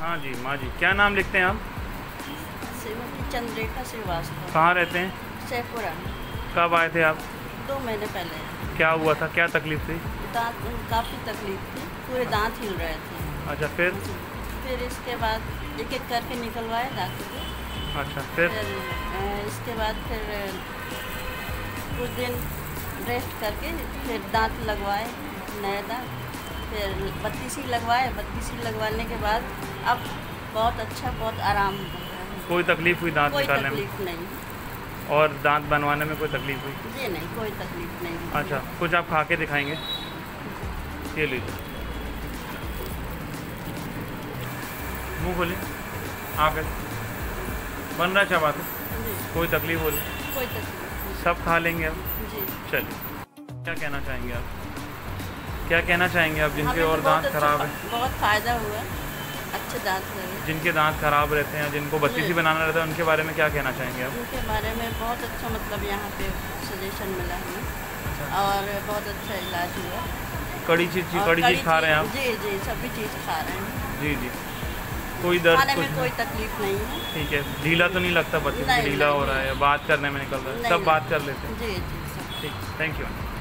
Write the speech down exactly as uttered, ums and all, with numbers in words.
हाँ जी माँ जी, क्या नाम लिखते हैं आप? श्रीमती चंद्रिका श्रीवास्तव। कहाँ रहते हैं? शेखपुरा। कब आए थे आप? दो महीने पहले। क्या हुआ था, क्या तकलीफ थी? दांत काफ़ी तकलीफ थी, पूरे दांत हिल रहे थे। अच्छा, फिर? फिर इसके बाद एक एक करके निकलवाए दांत को। अच्छा, फिर? फिर इसके बाद फिर कुछ दिन रेस्ट करके फिर दांत लगवाए, नए दांत। फिर बत्तीसी लगवाए, बत्तीसी लगवाने के बाद अब बहुत अच्छा, बहुत आराम हो रहा है। कोई तकलीफ हुई दांत निकालने में? कोई तकलीफ नहीं। और दांत बनवाने में कोई तकलीफ हुई? जी नहीं, कोई तकलीफ नहीं। अच्छा, कुछ आप खा के दिखाएंगे? ये लीजिए, मुँह खोलिए, आगे बन रहा है, क्या बात है? कोई तकलीफ हो रही? कोई तकलीफ नहीं। सब खा लेंगे अब? जी। चलिए, क्या कहना चाहेंगे आप? क्या कहना चाहेंगे आप जिनके और तो दांत अच्छा, खराब है? बहुत फ़ायदा हुआ, अच्छे दांत लगे। जिनके दांत खराब रहते हैं, जिनको बत्तीसी बनाना रहता है, उनके बारे में क्या कहना चाहेंगे आप? उनके बारे में बहुत अच्छा, मतलब यहाँ पे सजेशन मिला हमें और बहुत अच्छा इलाज हुआ। कड़ी चीज़ और कड़ी चीज़ खा रहे हैं आप? जी जी, सभी चीज़ खा रहे हैं। जी जी, कोई दर्द खाने कुछ में कोई तकलीफ नहीं है। ठीक है, ढीला तो नहीं लगता? बत्तीसी नहीं, ढीला नहीं, हो रहा है, बात करने में निकल रहा है, नहीं, सब बात कर लेते हैं? जी जी सब। ठीक, थैंक यू।